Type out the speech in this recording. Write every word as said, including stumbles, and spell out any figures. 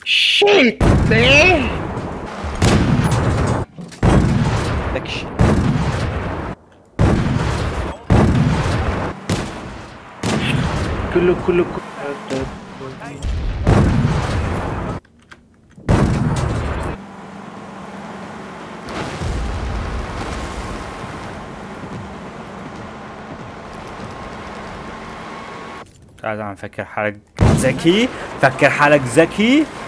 Shit, man! لك شيء. كله كله كله قاعد عم فكر حالك ذكي، فكر حالك ذكي.